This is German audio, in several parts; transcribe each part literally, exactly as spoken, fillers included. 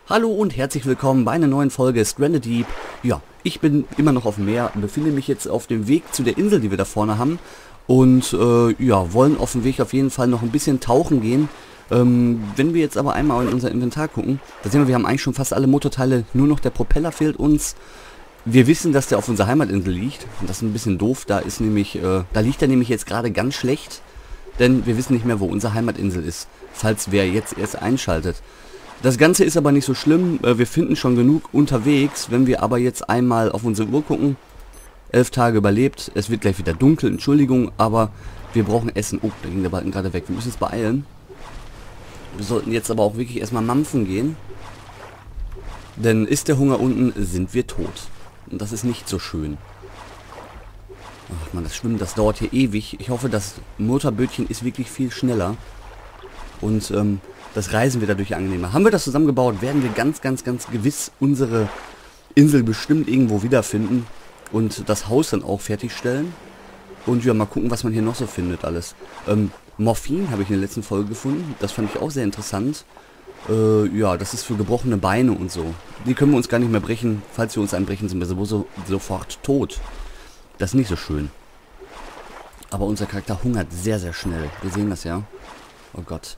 Hallo und herzlich willkommen bei einer neuen Folge Stranded Deep. Ja, ich bin immer noch auf dem Meer und befinde mich jetzt auf dem Weg zu der Insel, die wir da vorne haben. Und äh, ja, wollen auf dem Weg auf jeden Fall noch ein bisschen tauchen gehen. Ähm, wenn wir jetzt aber einmal in unser Inventar gucken, da sehen wir, wir haben eigentlich schon fast alle Motorteile, nur noch der Propeller fehlt uns. Wir wissen, dass der auf unserer Heimatinsel liegt. Und das ist ein bisschen doof, da ist nämlich, äh, da liegt er nämlich jetzt gerade ganz schlecht. Denn wir wissen nicht mehr, wo unsere Heimatinsel ist, falls wer jetzt erst einschaltet. Das Ganze ist aber nicht so schlimm, wir finden schon genug unterwegs. Wenn wir aber jetzt einmal auf unsere Uhr gucken, elf Tage überlebt, es wird gleich wieder dunkel, Entschuldigung, aber wir brauchen Essen. Oh, da ging der Balken gerade weg, wir müssen uns beeilen. Wir sollten jetzt aber auch wirklich erstmal mampfen gehen. Denn ist der Hunger unten, sind wir tot. Und das ist nicht so schön. Ach man, das Schwimmen, das dauert hier ewig. Ich hoffe, das Motorbötchen ist wirklich viel schneller. Und ähm, das Reisen wird dadurch angenehmer. Haben wir das zusammengebaut, werden wir ganz, ganz, ganz gewiss unsere Insel bestimmt irgendwo wiederfinden. Und das Haus dann auch fertigstellen. Und ja, mal gucken, was man hier noch so findet alles. Ähm, Morphin habe ich in der letzten Folge gefunden. Das fand ich auch sehr interessant. Äh, ja, das ist für gebrochene Beine und so. Die können wir uns gar nicht mehr brechen. Falls wir uns einbrechen, sind wir so, sofort tot. Das ist nicht so schön. Aber unser Charakter hungert sehr, sehr schnell. Wir sehen das ja. Oh Gott.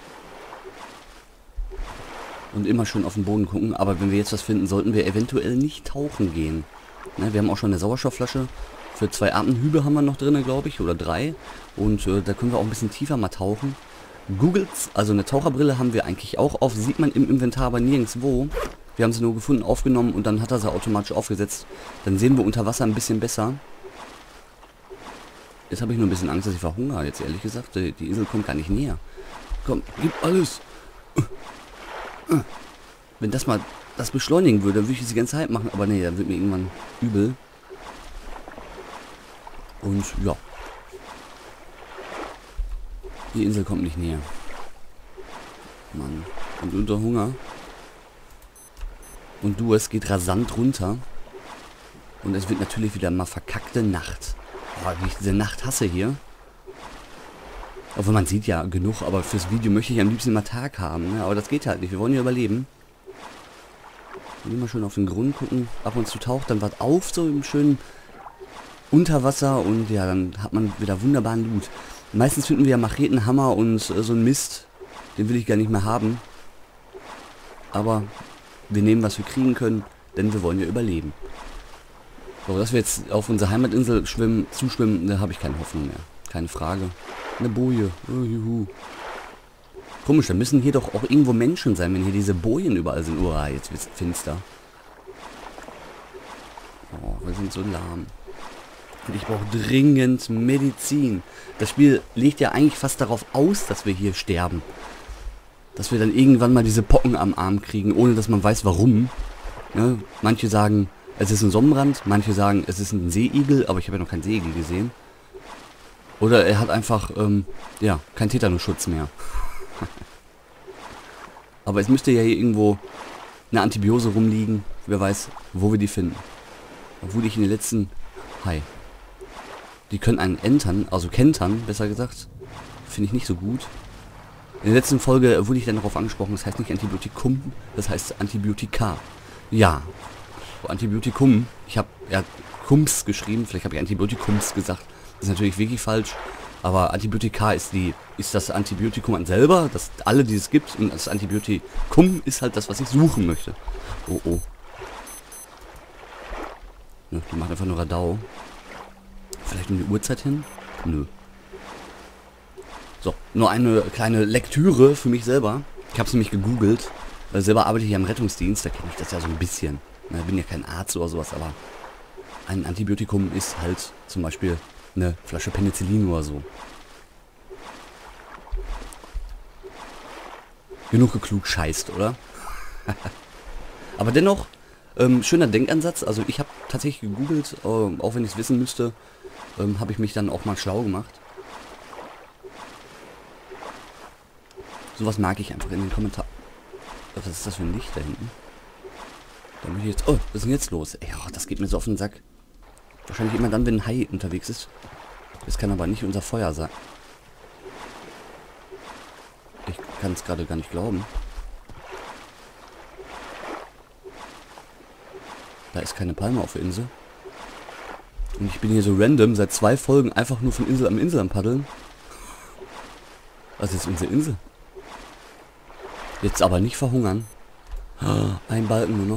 Und immer schön auf den Boden gucken. Aber wenn wir jetzt was finden, sollten wir eventuell nicht tauchen gehen. Ne, wir haben auch schon eine Sauerstoffflasche. Für zwei Atemhübe haben wir noch drin, glaube ich. Oder drei. Und äh, da können wir auch ein bisschen tiefer mal tauchen. Googles, also eine Taucherbrille haben wir eigentlich auch auf. Sieht man im Inventar aber nirgendwo. Wir haben sie nur gefunden, aufgenommen und dann hat er sie automatisch aufgesetzt. Dann sehen wir unter Wasser ein bisschen besser. Jetzt habe ich nur ein bisschen Angst, dass ich verhungere. Jetzt ehrlich gesagt, die Insel kommt gar nicht näher. Komm, gib alles. Wenn das mal das beschleunigen würde, dann würde ich es die ganze Zeit machen. Aber nee, dann wird mir irgendwann übel. Und ja. Die Insel kommt nicht näher. Mann. Und unter Hunger. Und du, es geht rasant runter. Und es wird natürlich wieder mal verkackte Nacht. Oh, wie ich diese Nacht hasse hier. Obwohl man sieht ja genug, aber fürs Video möchte ich am liebsten immer Tag haben. Ne? Aber das geht halt nicht. Wir wollen ja überleben. Immer schön auf den Grund gucken. Ab und zu taucht dann was auf, so im schönen Unterwasser. Und ja, dann hat man wieder wunderbaren Loot. Meistens finden wir ja Macheten, Hammer und äh, so ein Mist. Den will ich gar nicht mehr haben. Aber wir nehmen, was wir kriegen können, denn wir wollen ja überleben. So, dass wir jetzt auf unsere Heimatinsel schwimmen, zuschwimmen, da habe ich keine Hoffnung mehr. Keine Frage. Eine Boje. Oh, juhu. Komisch, da müssen hier doch auch irgendwo Menschen sein, wenn hier diese Bojen überall sind. Oh, jetzt wird es finster. Oh, wir sind so lahm. Und ich brauche dringend Medizin. Das Spiel legt ja eigentlich fast darauf aus, dass wir hier sterben. Dass wir dann irgendwann mal diese Pocken am Arm kriegen, ohne dass man weiß, warum. Ne? Manche sagen, es ist ein Sonnenbrand. Manche sagen, es ist ein Seeigel. Aber ich habe ja noch keinen Seeigel gesehen. Oder er hat einfach, ähm, ja, keinen Tetanusschutz mehr. Aber es müsste ja hier irgendwo eine Antibiose rumliegen. Wer weiß, wo wir die finden. Obwohl ich in den letzten... Hi. Die können einen entern, also kentern, besser gesagt. Finde ich nicht so gut. In der letzten Folge wurde ich dann darauf angesprochen, das heißt nicht Antibiotikum, das heißt Antibiotika. Ja. Antibiotikum. Ich habe ja Kums geschrieben, vielleicht habe ich Antibiotikums gesagt. Das ist natürlich wirklich falsch. Aber Antibiotika ist die, ist das Antibiotikum an selber, das alle, die es gibt. Und das Antibiotikum ist halt das, was ich suchen möchte. Oh oh. Ne, die macht einfach nur Radau. Vielleicht um die Uhrzeit hin? Nö. So, nur eine kleine Lektüre für mich selber. Ich habe es nämlich gegoogelt. Äh, selber arbeite ich ja im Rettungsdienst, da kenne ich das ja so ein bisschen. Ich bin ja kein Arzt oder sowas, aber ein Antibiotikum ist halt zum Beispiel eine Flasche Penicillin oder so. Genug geklug scheißt, oder? Aber dennoch, ähm, schöner Denkansatz. Also ich habe tatsächlich gegoogelt, äh, auch wenn ich es wissen müsste, ähm, habe ich mich dann auch mal schlau gemacht. Sowas mag ich einfach in den Kommentaren. Was ist das für ein Licht da hinten? Da muss ich jetzt... Oh, was ist denn jetzt los? Ey, oh, das geht mir so auf den Sack. Wahrscheinlich immer dann, wenn ein Hai unterwegs ist. Das kann aber nicht unser Feuer sein. Ich kann es gerade gar nicht glauben. Da ist keine Palme auf der Insel. Und ich bin hier so random seit zwei Folgen einfach nur von Insel am Insel am Paddeln. Was ist unsere Insel? Jetzt aber nicht verhungern. Ein Balken nur noch.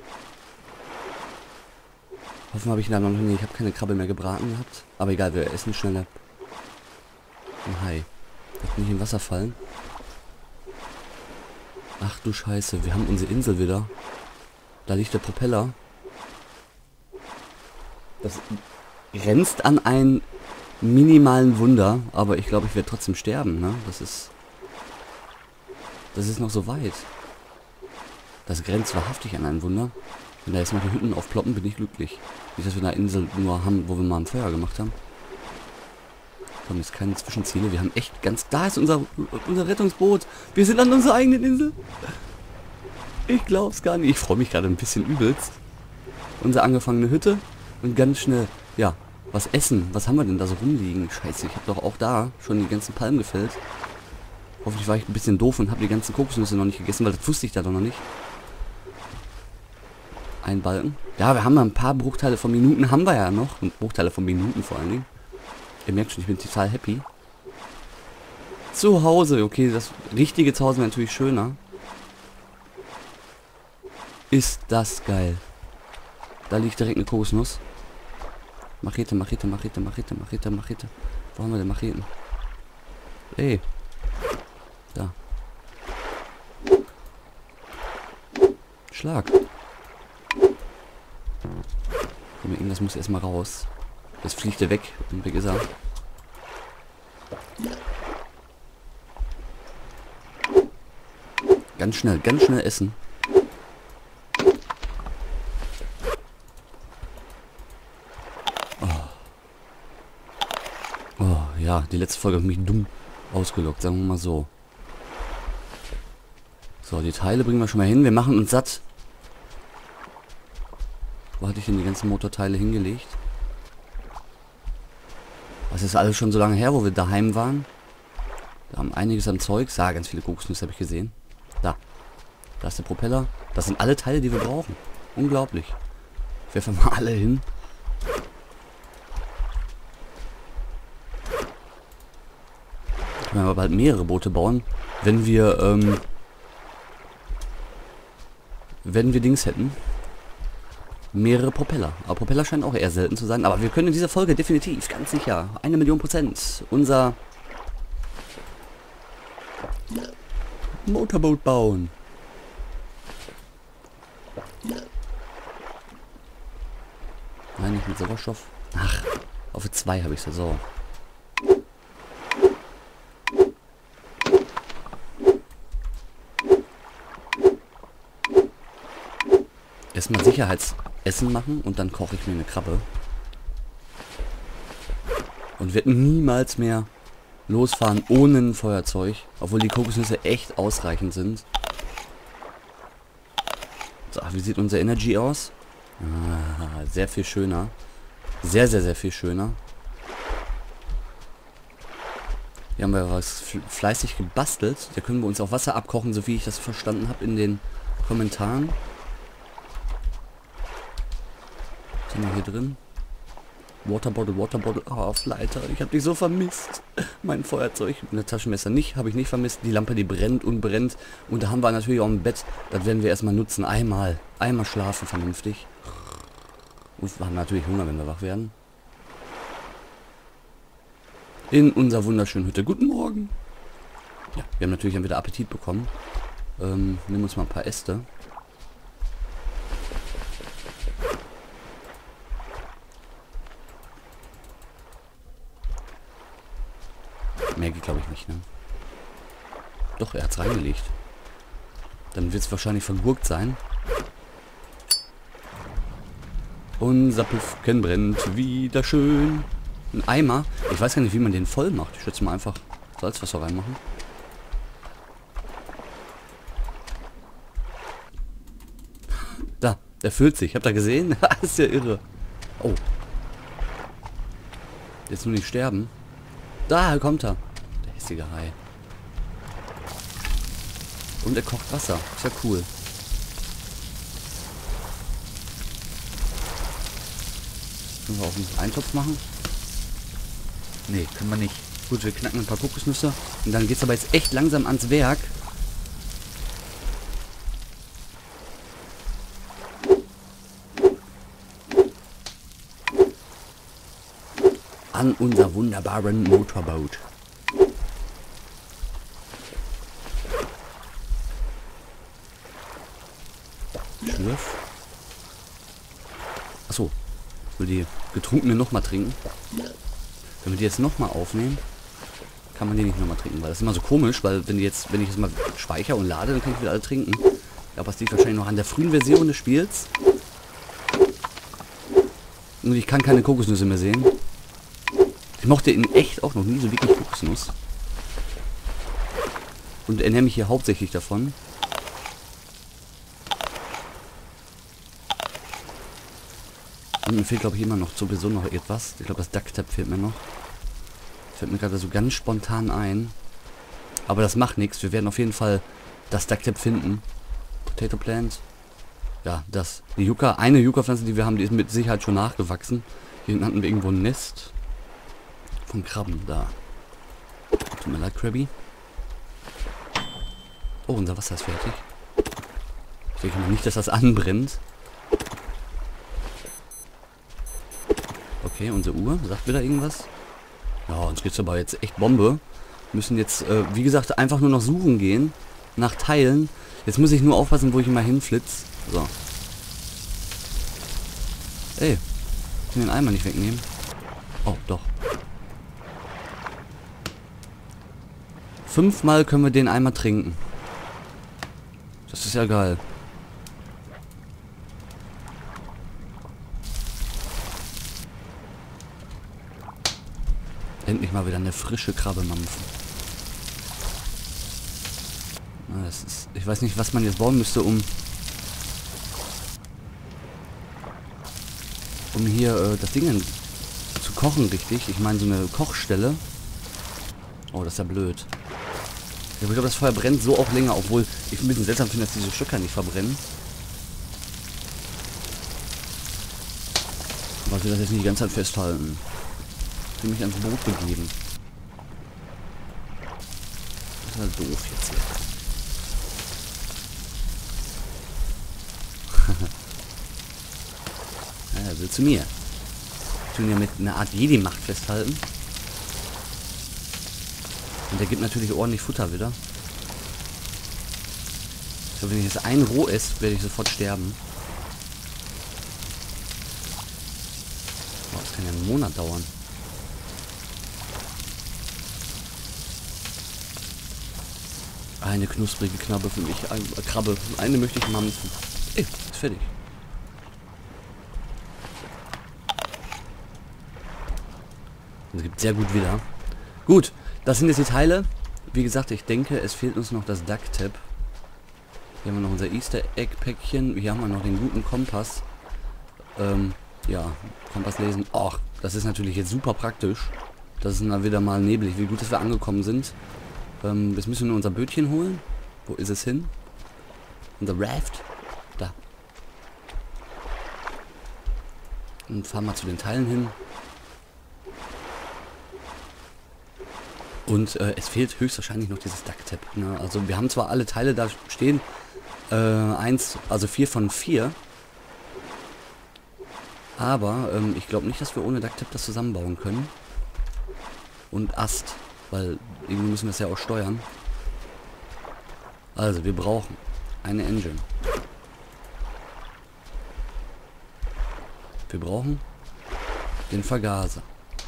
Hoffen habe ich da noch nicht. Ich habe keine Krabbe mehr gebraten gehabt. Aber egal, wir essen schneller. Ein Hai. Darf nicht im Wasser fallen. Ach du Scheiße, wir haben unsere Insel wieder. Da liegt der Propeller. Das grenzt an einen minimalen Wunder, aber ich glaube, ich werde trotzdem sterben, ne? Das ist... Das ist noch so weit. Das grenzt wahrhaftig an ein Wunder. Wenn da jetzt mal die Hütten aufploppen, bin ich glücklich. Nicht, dass wir eine Insel nur haben, wo wir mal ein Feuer gemacht haben. Komm, jetzt keine Zwischenziele. Wir haben echt ganz... Da ist unser, unser Rettungsboot. Wir sind an unserer eigenen Insel. Ich glaub's gar nicht. Ich freue mich gerade ein bisschen übelst. Unsere angefangene Hütte. Und ganz schnell, ja, was essen. Was haben wir denn da so rumliegen? Scheiße, ich habe doch auch da schon die ganzen Palmen gefällt. Hoffentlich war ich ein bisschen doof und habe die ganzen Kokosnüsse noch nicht gegessen, weil das wusste ich da doch noch nicht. Ein Balken. Ja, wir haben ein paar Bruchteile von Minuten, haben wir ja noch. Und Bruchteile von Minuten vor allen Dingen. Ihr merkt schon, ich bin total happy. Zu Hause, okay, das richtige Zuhause wäre natürlich schöner. Ist das geil. Da liegt direkt eine Kokosnuss. Machete, Machete, Machete, Machete, Machete, Machete. Wo haben wir denn Macheten? Ey. Da. Schlag. Komm, irgendwas muss erstmal raus. Jetzt fliegt er weg. Und weg ist er. Ganz schnell, ganz schnell essen. Ja, die letzte Folge hat mich dumm ausgelockt, sagen wir mal so. So, die Teile bringen wir schon mal hin. Wir machen uns satt. Wo hatte ich denn die ganzen Motorteile hingelegt? Was ist alles schon so lange her, wo wir daheim waren? Da haben einiges an Zeug. Ja, ganz viele Kokosnüsse habe ich gesehen. Da. Da ist der Propeller. Das sind alle Teile, die wir brauchen. Unglaublich. Ich werfe mal alle hin. Wenn wir bald mehrere Boote bauen, wenn wir, ähm, wenn wir Dings hätten. Mehrere Propeller. Aber Propeller scheinen auch eher selten zu sein. Aber wir können in dieser Folge definitiv, ganz sicher, eine Million Prozent unser Motorboot bauen. Nein, nicht mit Sauerstoff. Ach, auf zwei habe ich es so. Erstmal Sicherheitsessen machen und dann koche ich mir eine Krabbe. Und werde niemals mehr losfahren ohne ein Feuerzeug. Obwohl die Kokosnüsse echt ausreichend sind. So, wie sieht unser Energy aus? Ah, sehr viel schöner. Sehr, sehr, sehr viel schöner. Hier haben wir was fleißig gebastelt. Da können wir uns auch Wasser abkochen, so wie ich das verstanden habe in den Kommentaren. Was haben wir hier drin? Waterbottle, Waterbottle, oh, auf Leiter. Ich habe dich so vermisst. Mein Feuerzeug. Und das Taschenmesser nicht, habe ich nicht vermisst. Die Lampe, die brennt und brennt. Und da haben wir natürlich auch ein Bett. Das werden wir erstmal nutzen. Einmal. Einmal schlafen vernünftig. Und wir haben natürlich Hunger, wenn wir wach werden. In unserer wunderschönen Hütte. Guten Morgen. Ja, wir haben natürlich dann wieder Appetit bekommen. Ähm, nehmen uns mal ein paar Äste. Mehr geht, glaube ich, nicht, ne? Doch, er hat es reingelegt. Dann wird es wahrscheinlich vergurkt sein. Unser Puffken brennt wieder schön. Ein Eimer. Ich weiß gar nicht, wie man den voll macht. Ich schätze mal einfach Salzwasser reinmachen. Da, der füllt sich. Habt ihr gesehen? Das ist ja irre. Oh. Jetzt nur nicht sterben. Da kommt er. Der hässliche Hai. Und er kocht Wasser. Ist ja cool. Können wir auch einen Eintopf machen? Nee, können wir nicht. Gut, wir knacken ein paar Kokosnüsse. Und dann geht es aber jetzt echt langsam ans Werk. An unser wunderbaren Motorboot. Schlürf. Achso. Will die getrunkene nochmal trinken? Wenn wir die jetzt nochmal aufnehmen, kann man die nicht nochmal trinken. Weil das ist immer so komisch, weil wenn die jetzt, wenn ich jetzt mal speichere und lade, dann kann ich wieder alle trinken. Aber es liegt wahrscheinlich noch an der frühen Version des Spiels. Und ich kann keine Kokosnüsse mehr sehen. Ich mochte in echt auch noch nie so wirklich Kokosnuss. Und ernähre mich hier hauptsächlich davon. Und mir fehlt, glaube ich, immer noch sowieso noch etwas. Ich glaube, das Ducktape fehlt mir noch. Fällt mir gerade so ganz spontan ein. Aber das macht nichts. Wir werden auf jeden Fall das Ducktape finden. Potato Plant. Ja, das. Die Yucca, eine Yucca-Pflanze, die wir haben, die ist mit Sicherheit schon nachgewachsen. Hier hinten hatten wir irgendwo ein Nest. Von Krabben, da. Tut mir leid, Krabby. Oh, unser Wasser ist fertig. Ich denke mal nicht, dass das anbrennt. Okay, unsere Uhr. Sagt wieder irgendwas? Ja, uns geht's aber jetzt echt Bombe. Wir müssen jetzt, äh, wie gesagt, einfach nur noch suchen gehen. Nach Teilen. Jetzt muss ich nur aufpassen, wo ich immer hinflitz. So. Ey. Ich kann den Eimer nicht wegnehmen. Oh, doch. Fünfmal können wir den Eimer trinken. Das ist ja geil. Endlich mal wieder eine frische Krabbe mampfen. Na, das ist, ich weiß nicht, was man jetzt bauen müsste, um um hier äh, das Ding zu kochen, richtig. Ich meine, so eine Kochstelle. Oh, das ist ja blöd. Ich glaube, das Feuer brennt so auch länger, obwohl ich ein bisschen seltsam finde, dass diese Stöcker nicht verbrennen. Aber ich will das jetzt nicht die ganze Zeit festhalten. Ich will mich ans Boot begeben. Das ist halt doof jetzt hier. Ja, er will zu mir. Ich will ihn ja mit einer Art Jedi-Macht festhalten. Und der gibt natürlich ordentlich Futter wieder. Ich glaube, wenn ich jetzt ein roh esse, werde ich sofort sterben. Boah, das kann ja einen Monat dauern. Eine knusprige Knabbe für mich. Eine äh, Krabbe. Eine möchte ich mampfen. Ey, ist fertig. Das gibt sehr gut wieder. Gut, das sind jetzt die Teile. Wie gesagt, ich denke, es fehlt uns noch das Ducktape. Hier haben wir noch unser Easter Egg Päckchen. Hier haben wir noch den guten Kompass. Ähm, ja, Kompass lesen. Och, das ist natürlich jetzt super praktisch. Das ist dann wieder mal neblig. Wie gut, dass wir angekommen sind. Ähm, jetzt müssen wir nur unser Bötchen holen. Wo ist es hin? Unser Raft. Da. Und fahren mal zu den Teilen hin. Und äh, es fehlt höchstwahrscheinlich noch dieses Ducktape. Ne? Also wir haben zwar alle Teile da stehen. Äh, eins, also vier von vier. Aber ähm, ich glaube nicht, dass wir ohne Ducktape das zusammenbauen können. Und Ast. Weil irgendwie müssen wir es ja auch steuern. Also wir brauchen eine Engine. Wir brauchen den Vergaser.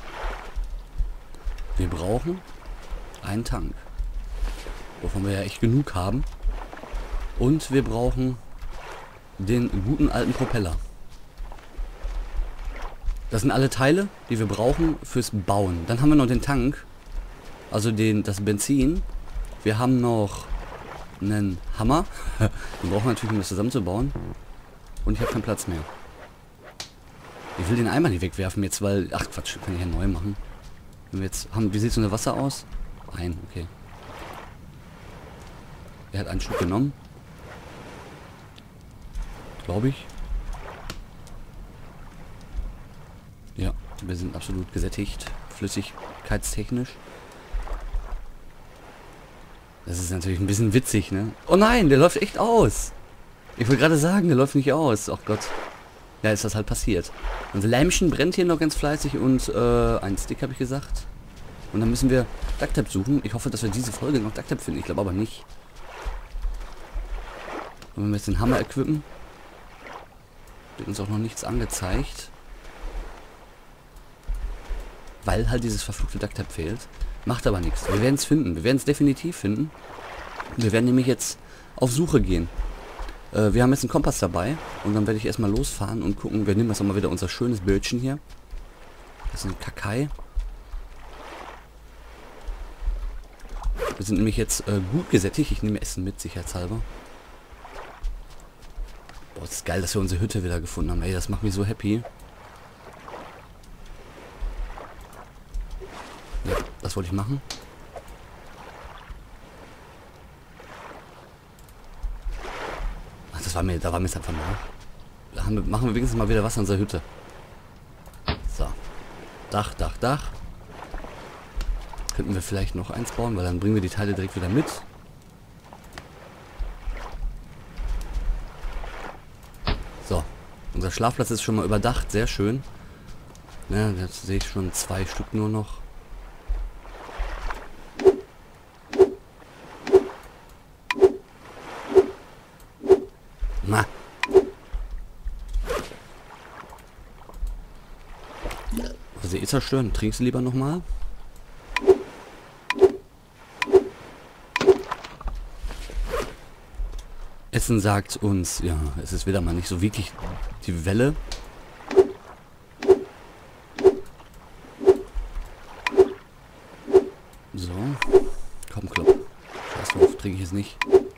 Wir brauchen einen Tank. Wovon wir ja echt genug haben. Und wir brauchen den guten alten Propeller. Das sind alle Teile, die wir brauchen fürs Bauen. Dann haben wir noch den Tank. Also den, das Benzin. Wir haben noch einen Hammer. Wir brauchen natürlich, um das zusammenzubauen. Und ich habe keinen Platz mehr. Ich will den Eimer nicht wegwerfen jetzt, weil... Ach Quatsch, kann ich ja neu machen. Wenn wir jetzt haben, wie sieht es unter Wasser aus? Ein, okay. Er hat einen Schluck genommen. Glaube ich. Ja, wir sind absolut gesättigt, flüssigkeitstechnisch. Das ist natürlich ein bisschen witzig, ne? Oh nein, der läuft echt aus. Ich wollte gerade sagen, der läuft nicht aus. Ach Gott. Ja, ist das halt passiert. Unser Lämpchen brennt hier noch ganz fleißig und äh, ein Stick habe ich gesagt. Und dann müssen wir Ducktape suchen. Ich hoffe, dass wir diese Folge noch Ducktape finden. Ich glaube aber nicht. Und wenn wir jetzt den Hammer equippen, wird uns auch noch nichts angezeigt. Weil halt dieses verfluchte Ducktape fehlt. Macht aber nichts. Wir werden es finden. Wir werden es definitiv finden. Wir werden nämlich jetzt auf Suche gehen. Äh, wir haben jetzt einen Kompass dabei. Und dann werde ich erstmal losfahren und gucken. Wir nehmen jetzt auch mal wieder unser schönes Bildchen hier. Das ist ein Kakai. Wir sind nämlich jetzt äh, gut gesättigt. Ich nehme Essen mit, sicherheitshalber. Boah, es ist geil, dass wir unsere Hütte wieder gefunden haben. Ey, das macht mich so happy. Ja, das wollte ich machen. Ach, das war mir, da war mir jetzt einfach nach. Da haben wir, machen wir wenigstens mal wieder was an unserer Hütte. So. Dach, Dach, Dach. Könnten wir vielleicht noch eins bauen, weil dann bringen wir die Teile direkt wieder mit. So. Unser Schlafplatz ist schon mal überdacht. Sehr schön. Ja, jetzt sehe ich schon zwei Stück nur noch. Na. Also eh zerstören. Trinkst du lieber nochmal? Essen sagt uns, ja, es ist wieder mal nicht so wirklich die Welle. So. Komm, Klopp. Scheiß drauf, trinke ich jetzt nicht.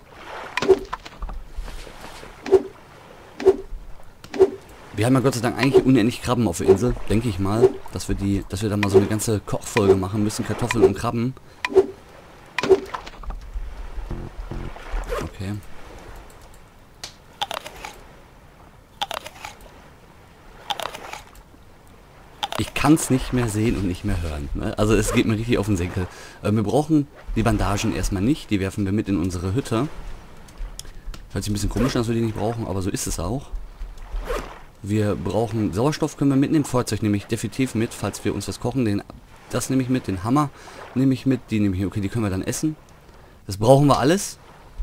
Wir haben ja Gott sei Dank eigentlich unendlich Krabben auf der Insel, denke ich mal, dass wir die, dass wir da mal so eine ganze Kochfolge machen müssen, Kartoffeln und Krabben. Okay. Ich kann es nicht mehr sehen und nicht mehr hören. Ne? Also es geht mir richtig auf den Senkel. Äh, wir brauchen die Bandagen erstmal nicht, die werfen wir mit in unsere Hütte. Hört sich ein bisschen komisch an, dass wir die nicht brauchen, aber so ist es auch. Wir brauchen Sauerstoff, können wir mitnehmen. Feuerzeug nehme ich definitiv mit, falls wir uns was kochen. Den, das nehme ich mit, den Hammer nehme ich mit, die nehme ich, okay, die können wir dann essen. Das brauchen wir alles.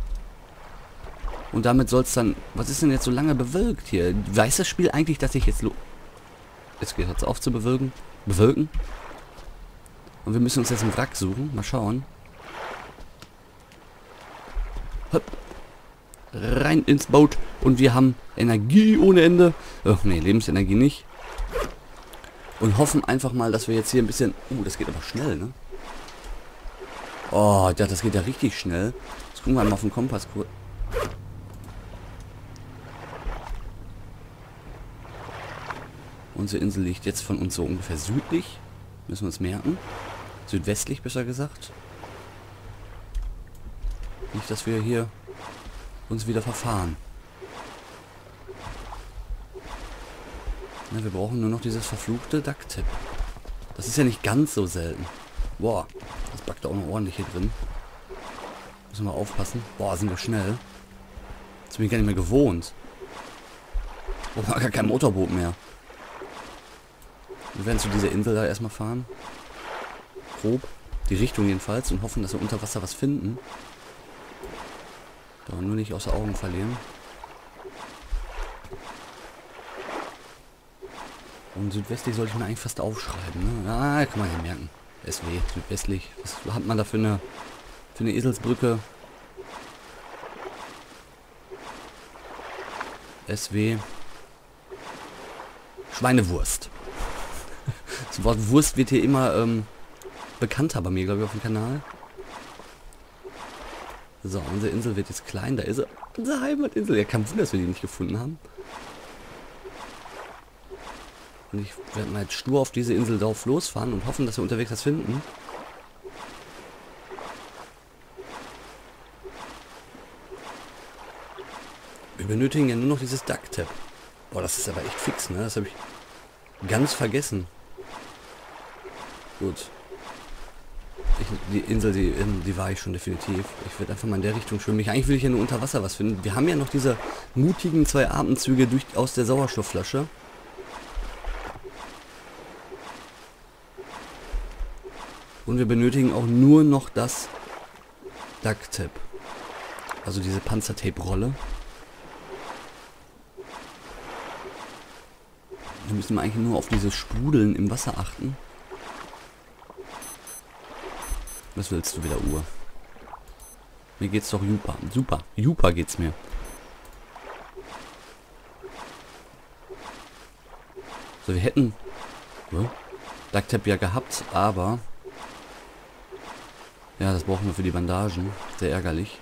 Und damit soll es dann, was ist denn jetzt so lange bewölkt hier? Weiß das Spiel eigentlich, dass ich jetzt lo... Jetzt geht es auf zu bewölken. Bewölken. Und wir müssen uns jetzt einen Wrack suchen. Mal schauen. Hopp. Rein ins Boot. Und wir haben Energie ohne Ende. Oh, nee, Lebensenergie nicht. Und hoffen einfach mal, dass wir jetzt hier ein bisschen... Uh, das geht aber schnell, ne? Oh, ja, das geht ja richtig schnell. Jetzt gucken wir mal auf den Kompass kurz. Unsere Insel liegt jetzt von uns so ungefähr südlich. Müssen wir uns merken. Südwestlich, besser gesagt. Nicht, dass wir hier uns wieder verfahren. Na, wir brauchen nur noch dieses verfluchte Ducktape. Das ist ja nicht ganz so selten. Boah, das backt auch noch ordentlich hier drin. Müssen wir aufpassen. Boah, sind wir schnell. Das bin ich gar nicht mehr gewohnt. Brauchen wir gar kein Motorboot mehr. Wir werden zu dieser Insel da erstmal fahren. Grob. Die Richtung jedenfalls. Und hoffen, dass wir unter Wasser was finden. Da nur nicht außer Augen verlieren. Und südwestlich sollte ich mir eigentlich fast aufschreiben. Ne? Ah, kann man ja merken. S W, südwestlich. Was hat man da für eine, für eine Eselsbrücke? S W. Schweinewurst. Das Wort Wurst wird hier immer ähm, bekannter bei mir, glaube ich, auf dem Kanal. So, unsere Insel wird jetzt klein. Da ist sie. Unsere Heimatinsel. Ja, kein Wunder, dass wir die nicht gefunden haben. Und ich werde mal jetzt stur auf diese Insel drauf losfahren und hoffen, dass wir unterwegs was finden. Wir benötigen ja nur noch dieses Ducktape. Boah, das ist aber echt fix, ne? Das habe ich ganz vergessen. Gut. Ich, die Insel, die, die war ich schon definitiv. Ich werde einfach mal in der Richtung schwimmen. Ich, eigentlich will ich ja nur unter Wasser was finden. Wir haben ja noch diese mutigen zwei Atemzüge durch, aus der Sauerstoffflasche. Und wir benötigen auch nur noch das Duct Tape. Also diese Panzertape-Rolle. Wir müssen eigentlich nur auf dieses Sprudeln im Wasser achten. Was willst du wieder, Uhr? Mir geht's doch super. Super. Super geht's mir. So, wir hätten ja, Duct Tape ja gehabt, aber ja, das brauchen wir für die Bandagen. Sehr ärgerlich.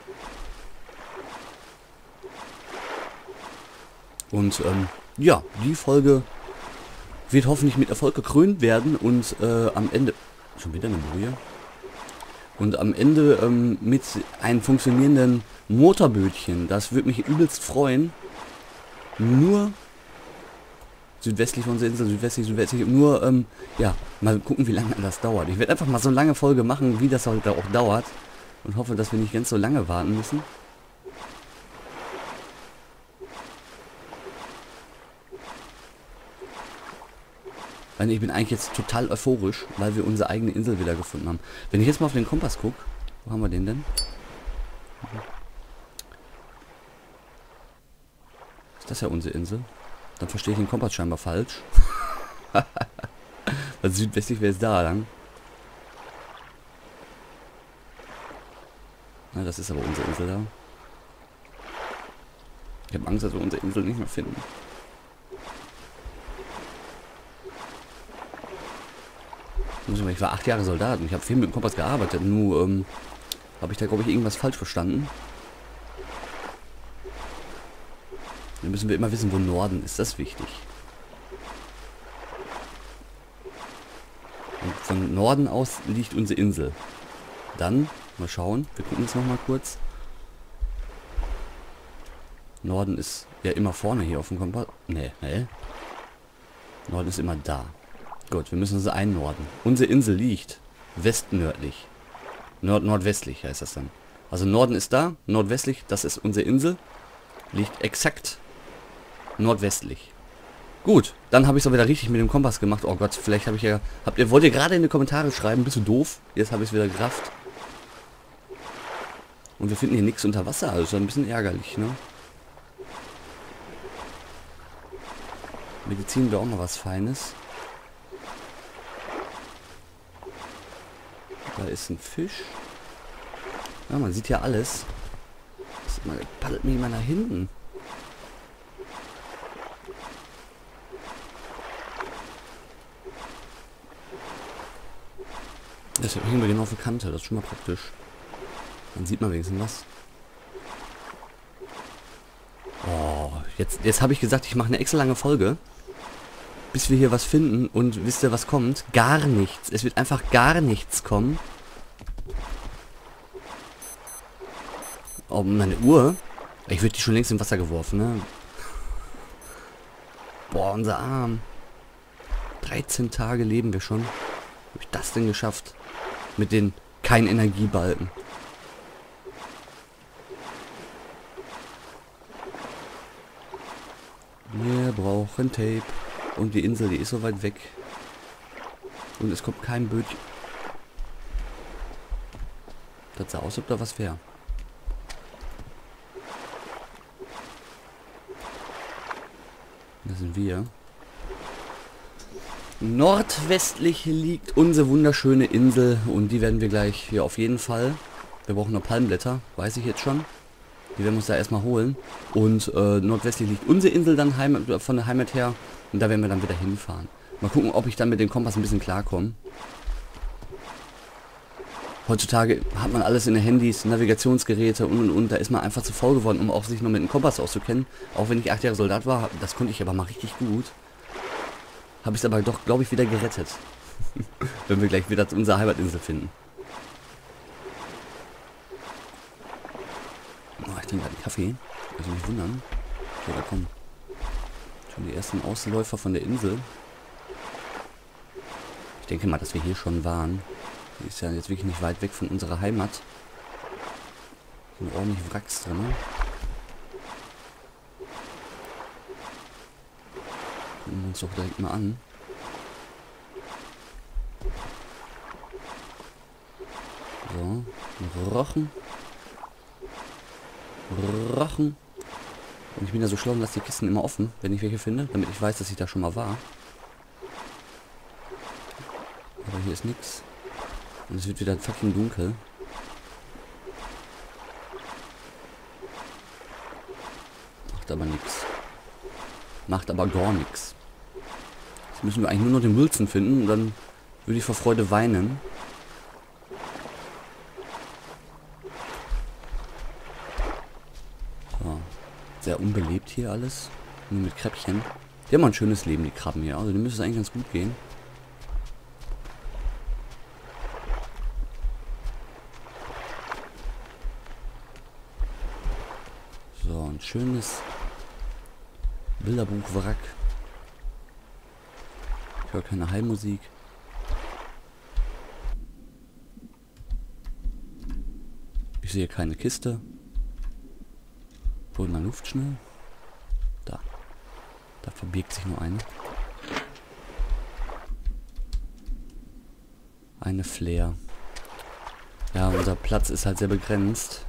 Und ähm, ja, die Folge wird hoffentlich mit Erfolg gekrönt werden und äh, am Ende... Schon wieder eine Boje? Und am Ende ähm, mit einem funktionierenden Motorbötchen. Das würde mich übelst freuen. Nur südwestlich von unserer Insel, südwestlich, südwestlich. Nur, ähm, ja, mal gucken, wie lange das dauert. Ich werde einfach mal so eine lange Folge machen, wie das heute auch dauert. Und hoffe, dass wir nicht ganz so lange warten müssen. Ich bin eigentlich jetzt total euphorisch, weil wir unsere eigene Insel wieder gefunden haben. Wenn ich jetzt mal auf den Kompass gucke, wo haben wir den denn? Ist das ja unsere Insel? Dann verstehe ich den Kompass scheinbar falsch. Also südwestlich wäre es da lang. Na, das ist aber unsere Insel da. Ich habe Angst, dass wir unsere Insel nicht mehr finden. Ich war acht Jahre Soldat und ich habe viel mit dem Kompass gearbeitet. Nur ähm, habe ich da, glaube ich, irgendwas falsch verstanden. Dann müssen wir immer wissen, wo Norden ist. Das ist wichtig. Und von Norden aus liegt unsere Insel. Dann, mal schauen, wir gucken uns noch mal kurz. Norden ist ja immer vorne hier auf dem Kompass. Nee, nee. Norden ist immer da. Gut, wir müssen uns einnorden. Unsere Insel liegt westnördlich. Nord-nordwestlich heißt das dann. Also Norden ist da, nordwestlich, das ist unsere Insel. Liegt exakt nordwestlich. Gut, dann habe ich es auch wieder richtig mit dem Kompass gemacht. Oh Gott, vielleicht habe ich ja... Habt ihr, wollt ihr gerade in die Kommentare schreiben, bist du doof? Jetzt habe ich es wieder gerafft. Und wir finden hier nichts unter Wasser, also ein bisschen ärgerlich, ne? Medizin wäre auch mal was Feines. Da ist ein Fisch. Ja, man sieht ja alles. Das mal, paddelt mich mal nach hinten. Das hängen wir genau auf der Kante. Das ist schon mal praktisch. Dann sieht man wenigstens was. Oh, jetzt, jetzt habe ich gesagt, ich mache eine extra lange Folge. Bis wir hier was finden und wisst ihr, was kommt? Gar nichts. Es wird einfach gar nichts kommen. Oh, meine Uhr. Ich würde die schon längst im Wasser geworfen, ne? Boah, unser Arm. dreizehn Tage leben wir schon. Wie habe ich das denn geschafft? Mit den kein Energiebalken. Wir brauchen Tape. Und die Insel, die ist so weit weg. Und es kommt kein Bötchen. Das sah aus, ob da was wäre. Da sind wir. Nordwestlich liegt unsere wunderschöne Insel. Und die werden wir gleich hier auf jeden Fall. Wir brauchen noch Palmblätter, weiß ich jetzt schon. Die werden wir uns da erstmal holen. Und äh, nordwestlich liegt unsere Insel dann Heimat, von der Heimat her. Und da werden wir dann wieder hinfahren. Mal gucken, ob ich dann mit dem Kompass ein bisschen klarkomme. Heutzutage hat man alles in den Handys, Navigationsgeräte und und und. Da ist man einfach zu faul geworden, um auch sich noch mit dem Kompass auszukennen. Auch wenn ich acht Jahre Soldat war, das konnte ich aber mal richtig gut. Habe ich es aber doch, glaube ich, wieder gerettet. Wenn wir gleich wieder unsere Heimatinsel finden. Oh, ich trinke gerade einen Kaffee. Also nicht wundern. So, da kommen schon die ersten Ausläufer von der Insel. denke mal, dass wir hier schon waren. Die ist ja jetzt wirklich nicht weit weg von unserer Heimat. Sind ordentlich Wracks drin. Gucken wir uns doch direkt mal an. So, Rochen. Rochen. Und ich bin ja so schlau und lasse die Kisten immer offen, wenn ich welche finde, damit ich weiß, dass ich da schon mal war. Aber hier ist nichts. Und es wird wieder fucking dunkel. Macht aber nichts. Macht aber gar nichts. Jetzt müssen wir eigentlich nur noch den Wilson finden und dann würde ich vor Freude weinen. So. Sehr unbelebt hier alles. Nur mit Kräppchen. Die haben ein schönes Leben, die Krabben hier. Also die müssen es eigentlich ganz gut gehen. So, ein schönes Bilderbuch-Wrack. Ich höre keine Heilmusik. Ich sehe keine Kiste. Hol mal Luft schnell. Da. Da verbirgt sich nur eine. Eine Flair. Ja, unser Platz ist halt sehr begrenzt.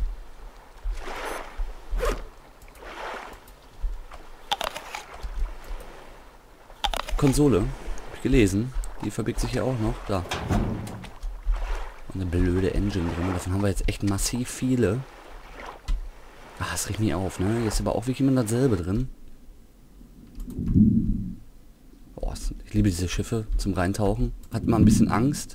Konsole. Hab ich gelesen. Die verbirgt sich hier auch noch. Da. Und eine blöde Engine drin. Davon haben wir jetzt echt massiv viele. Ah, das riecht mich auf, ne? Hier ist aber auch wirklich immer dasselbe drin. Oh, ich liebe diese Schiffe zum Reintauchen. Hat mal ein bisschen Angst.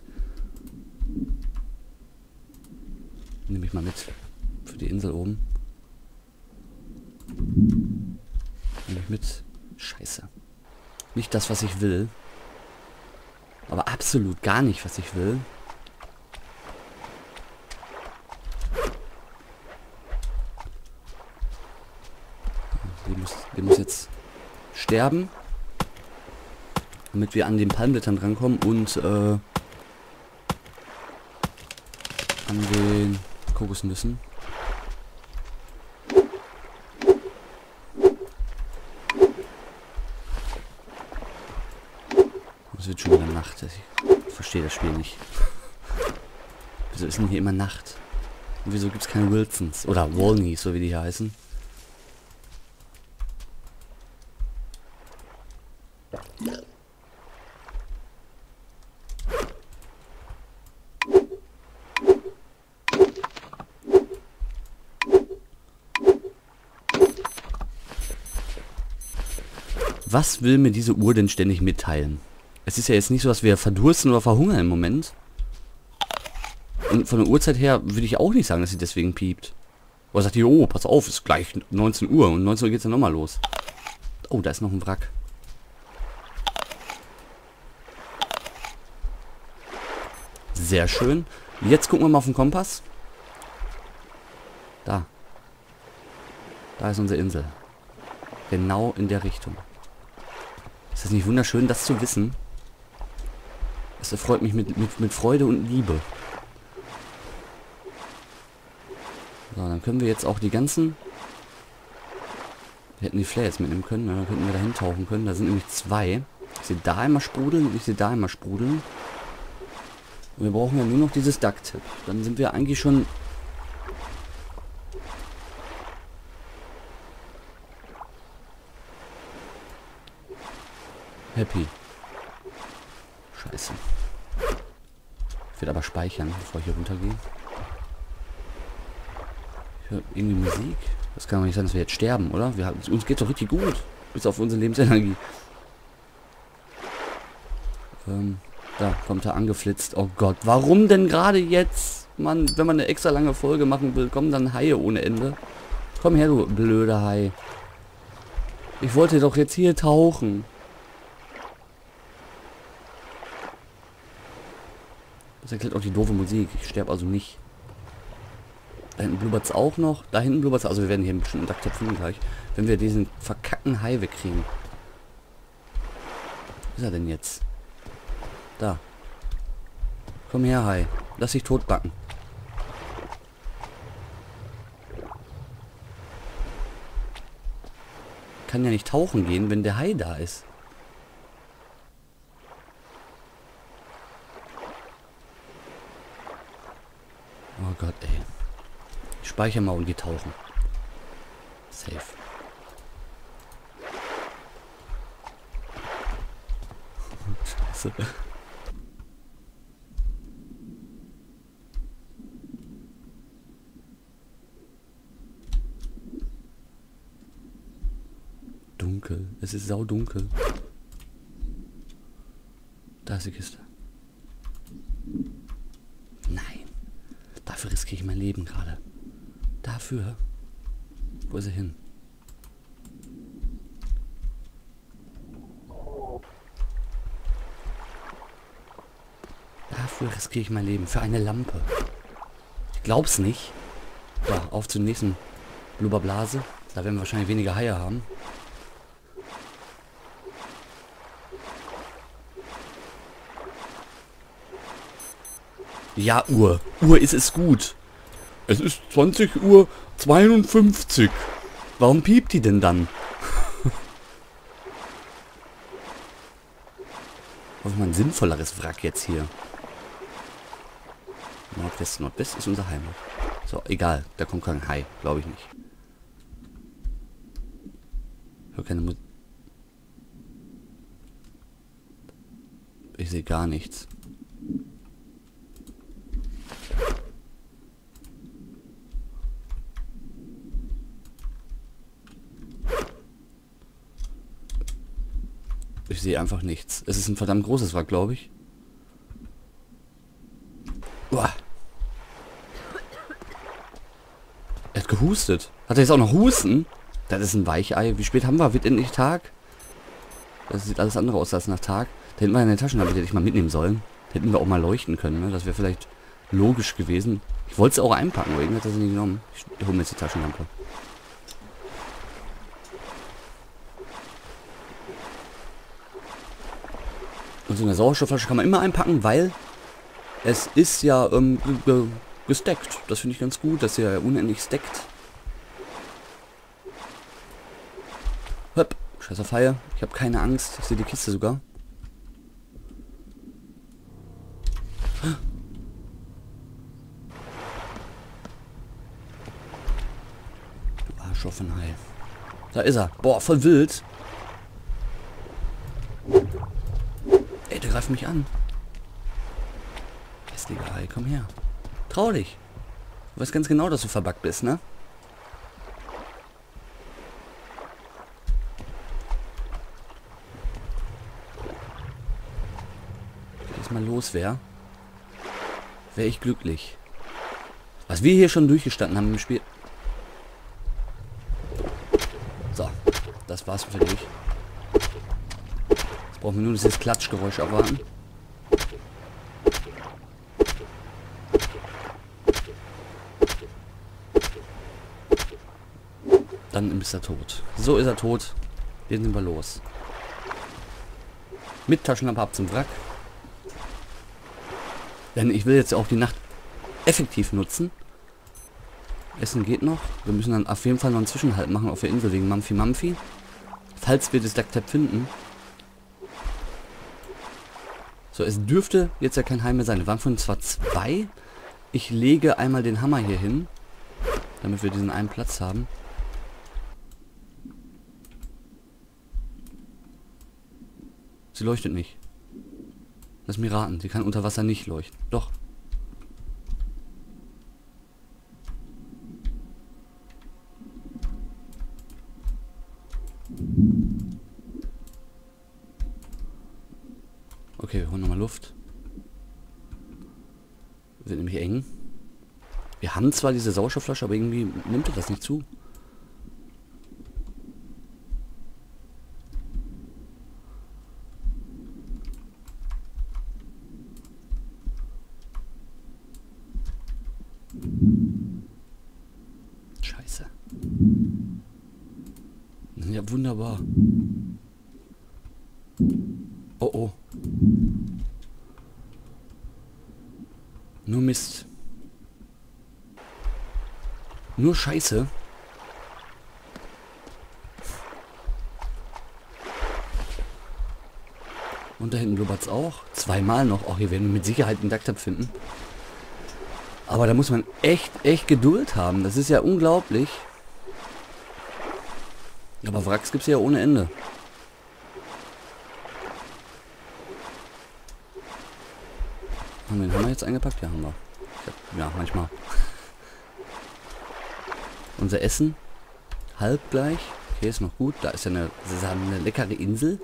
Nehme ich mal mit. Für die Insel oben. Nehme ich mit. Scheiße. Nicht das, was ich will. Aber absolut gar nicht, was ich will. Die muss, die muss jetzt sterben. Damit wir an den Palmblättern drankommen und äh, an den Kokosnüssen. Es wird schon wieder Nacht. Ich verstehe das Spiel nicht. Wieso ist denn hier immer Nacht? Und wieso gibt es keine Wilsons? Oder Walneys, so wie die hier heißen? Was will mir diese Uhr denn ständig mitteilen? Es ist ja jetzt nicht so, dass wir verdursten oder verhungern im Moment. Und von der Uhrzeit her würde ich auch nicht sagen, dass sie deswegen piept. Oder sagt die, oh, pass auf, ist gleich neunzehn Uhr und neunzehn Uhr geht es dann nochmal los. Oh, da ist noch ein Wrack. Sehr schön. Jetzt gucken wir mal auf den Kompass. Da. Da ist unsere Insel. Genau in der Richtung. Ist das nicht wunderschön, das zu wissen? Das erfreut mich mit, mit, mit Freude und Liebe. So, dann können wir jetzt auch die ganzen... Wir hätten die Flare jetzt mitnehmen können, dann könnten wir da hintauchen können. Da sind nämlich zwei. Ich sehe da einmal sprudeln und ich sehe da einmal sprudeln. Und wir brauchen ja nur noch dieses Duct-Tip. Dann sind wir eigentlich schon... happy. Scheiße. Ich werde aber speichern, bevor ich hier runtergehe. Ich höre irgendwie Musik. Das kann doch nicht sein, dass wir jetzt sterben, oder? Wir haben, uns geht doch richtig gut. Bis auf unsere Lebensenergie. Ähm, da kommt er angeflitzt. Oh Gott, warum denn gerade jetzt? Mann, wenn man eine extra lange Folge machen will, kommen dann Haie ohne Ende. Komm her, du blöder Hai. Ich wollte doch jetzt hier tauchen. Das erklärt auch die doofe Musik. Ich sterbe also nicht. Da hinten blubbert es auch noch. Da hinten blubbert es. Also wir werden hier bestimmt einen Duct-Tape finden gleich. Wenn wir diesen verkackten Hai wegkriegen. Wo ist er denn jetzt? Da. Komm her, Hai. Lass dich totbacken. Kann ja nicht tauchen gehen, wenn der Hai da ist. Oh Gott, ey. Ich speichere mal und geh tauchen. Safe. Scheiße. Dunkel. Es ist saudunkel. Da ist die Kiste. Nein. Dafür riskiere ich mein Leben gerade. Dafür. Wo ist er hin? Dafür riskiere ich mein Leben. Für eine Lampe. Ich glaub's nicht. So, auf zur nächsten Blubberblase. Da werden wir wahrscheinlich weniger Haie haben. Ja, Uhr. Uhr ist es gut. Es ist zwanzig Uhr zweiundfünfzig. Warum piept die denn dann? Auf mal ein sinnvolleres Wrack jetzt hier. Nordwest, Nordwest ist unser Heimat. So, egal. Da kommt kein Hai. Glaube ich nicht. Ich höre keine Musik. Ich sehe gar nichts. Ich sehe einfach nichts. Es ist ein verdammt großes Wrack, glaube ich. Uah. Er hat gehustet. Hat er jetzt auch noch Husten? Das ist ein Weichei. Wie spät haben wir? Wird endlich Tag? Das sieht alles andere aus als nach Tag. Da hätten wir eine Taschenlampe, die hätte ich mal mitnehmen sollen. Da hätten wir auch mal leuchten können. Ne? Das wäre vielleicht logisch gewesen. Ich wollte sie auch einpacken, aber irgendwie hat er sie nicht genommen. Ich hole mir jetzt die Taschenlampe. Und so eine Sauerstoffflasche kann man immer einpacken, weil es ist ja ähm, gesteckt. Das finde ich ganz gut, dass er ja unendlich stackt. Höpp, scheiß auf Haie. Ich habe keine Angst. Ich sehe die Kiste sogar. Du Arschoffenhai. Da ist er. Boah, voll wild. Ey, der greift mich an. Hässlicher Hai, komm her. Trau dich. Du weißt ganz genau, dass du verbuggt bist, ne? Wenn ich jetzt mal los wäre, wäre ich glücklich. Was wir hier schon durchgestanden haben im Spiel. So, das war's für dich. Jetzt brauchen wir nur dieses Klatschgeräusch erwarten. Dann ist er tot. So ist er tot. Den sind wir los. Mit Taschenlampe ab zum Wrack. Denn ich will jetzt auch die Nacht effektiv nutzen. Essen geht noch. Wir müssen dann auf jeden Fall noch einen Zwischenhalt machen auf der Insel wegen Mampfi Mampfi. Falls wir das Ducktab finden. So, es dürfte jetzt ja kein Hai mehr sein. Wir waren von zwar zwei. Ich lege einmal den Hammer hier hin. Damit wir diesen einen Platz haben. Sie leuchtet nicht. Lass mich raten, sie kann unter Wasser nicht leuchten. Doch. Okay, wir holen nochmal Luft. Wird nämlich eng. Wir haben zwar diese Sauerstoffflasche, aber irgendwie nimmt das nicht zu. Scheiße. Ja, wunderbar. Oh, oh. Nur Mist. Nur Scheiße. Und da hinten blubbert's auch. Zweimal noch. Auch hier werden wir mit Sicherheit einen Ducktab finden. Aber da muss man echt, echt Geduld haben. Das ist ja unglaublich. Aber Wracks gibt's ja ohne Ende. Haben wir den Hammer jetzt eingepackt? Ja, haben wir. Hab, ja, manchmal. Unser Essen. Halb gleich. Okay, ist noch gut. Da ist ja eine, das ist eine leckere Insel.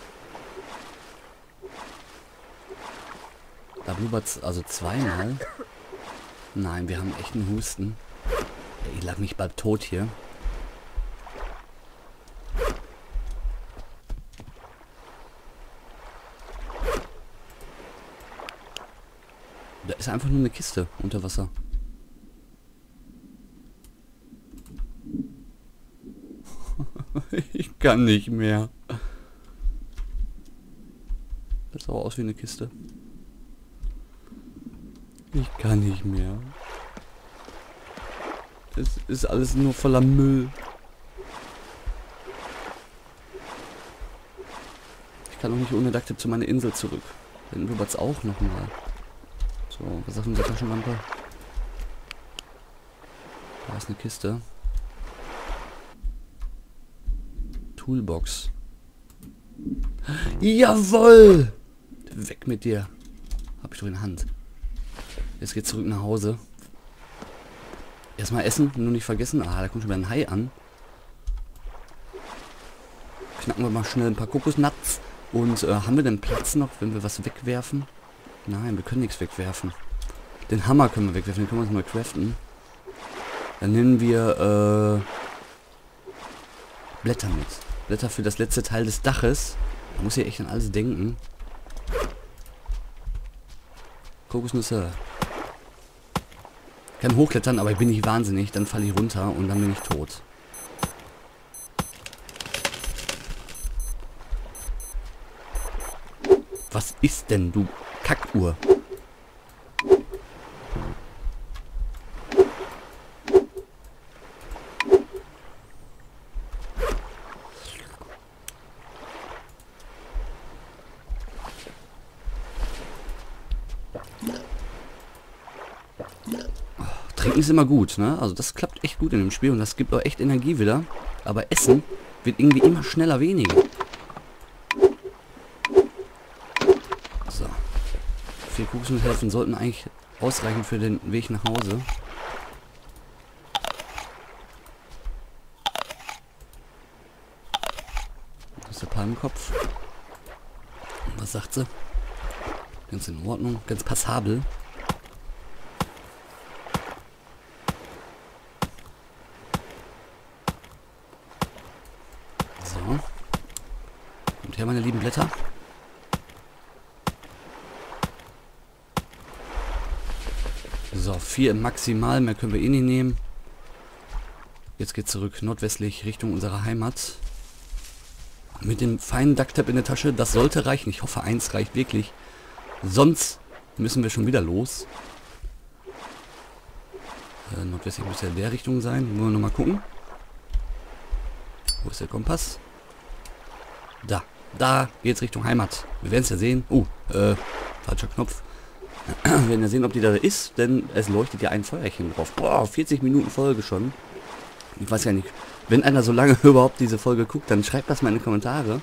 Da blubbert's also zweimal. Nein, wir haben echt einen Husten. Ich lag mich bald tot hier. Da ist einfach nur eine Kiste unter Wasser. Ich kann nicht mehr. Das sah aus wie eine Kiste. Ich kann nicht mehr. Das ist alles nur voller Müll. Ich kann auch nicht ohne Ducktape zu meiner Insel zurück. Dann blubbert's auch nochmal. So, was sagt unsere Taschenlampe? Da ist eine Kiste. Toolbox. Jawohl! Weg mit dir. Hab ich doch in der Hand. Jetzt geht's zurück nach Hause. Erstmal essen, nur nicht vergessen. Ah, da kommt schon wieder ein Hai an. Knacken wir mal schnell ein paar Kokosnuts. Und äh, haben wir denn Platz noch, wenn wir was wegwerfen? Nein, wir können nichts wegwerfen. Den Hammer können wir wegwerfen, den können wir uns mal craften. Dann nehmen wir äh, Blätter mit. Blätter für das letzte Teil des Daches. Man muss hier echt an alles denken. Kokosnüsse. Ich kann hochklettern, aber ich bin nicht wahnsinnig. Dann falle ich runter und dann bin ich tot. Was ist denn, du Kackuhr? Trinken ist immer gut, ne? Also das klappt echt gut in dem Spiel und das gibt auch echt Energie wieder. Aber Essen wird irgendwie immer schneller weniger. So. Vier Kokosnusshelfen sollten eigentlich ausreichen für den Weg nach Hause. Das ist der Palmenkopf. Was sagt sie? Ganz in Ordnung, ganz passabel. So. Und her, meine lieben Blätter. So, vier maximal, mehr können wir eh nicht nehmen. Jetzt geht's zurück nordwestlich Richtung unserer Heimat. Mit dem feinen Ducktape in der Tasche, das sollte reichen. Ich hoffe, eins reicht wirklich. Sonst müssen wir schon wieder los. Äh, nordwestlich muss ja in der Richtung sein. Wollen wir nochmal gucken. Wo ist der Kompass? Da. Da geht's Richtung Heimat. Wir werden es ja sehen. Oh, äh, falscher Knopf. Wir werden ja sehen, ob die da ist, denn es leuchtet ja ein Feuerchen drauf. Boah, vierzig Minuten Folge schon. Ich weiß ja nicht, wenn einer so lange überhaupt diese Folge guckt, dann schreibt das mal in die Kommentare.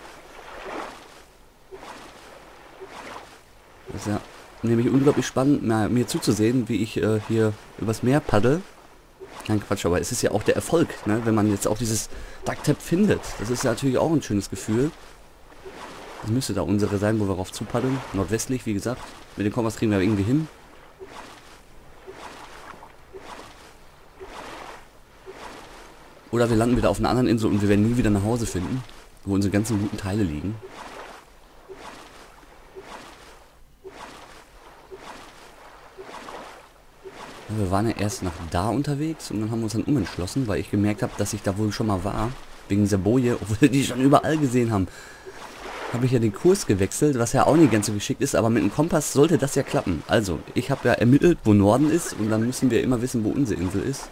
Das ist ja nämlich unglaublich spannend, na, mir zuzusehen, wie ich äh, hier übers Meer paddel. Kein Quatsch, aber es ist ja auch der Erfolg, ne? Wenn man jetzt auch dieses Ducktape findet. Das ist ja natürlich auch ein schönes Gefühl. Das müsste da unsere sein, wo wir rauf zupaddeln. Nordwestlich, wie gesagt. Mit dem Kompass kriegen wir irgendwie hin. Oder wir landen wieder auf einer anderen Insel und wir werden nie wieder nach Hause finden, wo unsere ganzen guten Teile liegen. Ja, wir waren ja erst nach da unterwegs und dann haben wir uns dann umentschlossen, weil ich gemerkt habe, dass ich da wohl schon mal war. Wegen dieser Boje, obwohl wir die schon überall gesehen haben. habe ich ja den Kurs gewechselt, was ja auch nicht ganz so geschickt ist, aber mit dem Kompass sollte das ja klappen. Also, ich habe ja ermittelt, wo Norden ist und dann müssen wir immer wissen, wo unsere Insel ist.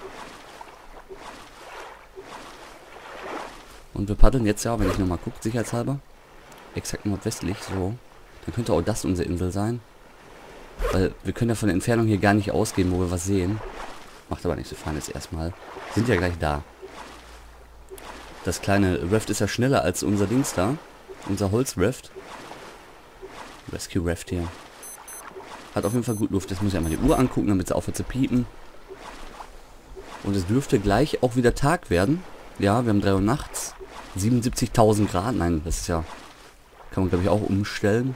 Und wir paddeln jetzt ja, wenn ich nochmal gucke, sicherheitshalber, exakt nordwestlich, so. Dann könnte auch das unsere Insel sein. Weil wir können ja von der Entfernung hier gar nicht ausgehen, wo wir was sehen. Macht aber nicht so, fahren jetzt erstmal. Sind ja gleich da. Das kleine Raft ist ja schneller als unser Dings da. Unser Holzraft. Rescue Raft hier. Hat auf jeden Fall gut Luft. Jetzt muss ich einmal die Uhr angucken, damit sie aufhört zu piepen. Und es dürfte gleich auch wieder Tag werden. Ja, wir haben drei Uhr nachts. siebenundsiebzigtausend Grad. Nein, das ist ja... Kann man, glaube ich, auch umstellen.